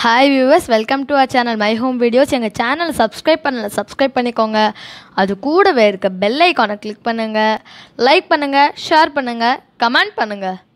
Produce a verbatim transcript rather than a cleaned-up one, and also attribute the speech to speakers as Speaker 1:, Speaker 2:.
Speaker 1: Hi viewers, welcome to our channel My Home Videos. எங்க சேனலை subscribe பண்ணல subscribe பண்ணிக்கோங்க. அது கூடவே இருக்க பெல் ஐகானை கிளிக் பண்ணுங்க. லைக் பண்ணுங்க, ஷேர் பண்ணுங்க, கமெண்ட் பண்ணுங்க.